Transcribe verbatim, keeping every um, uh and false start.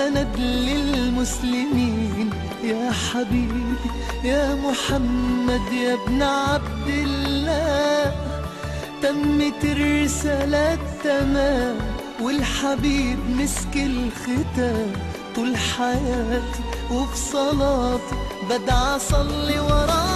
سند للمسلمين. يا حبيبي يا محمد يا ابن عبد الله، تمت الرسالة تمام والحبيب مسك الختام. طول حياتي وفي صلاتي بدعى أصلي وراك.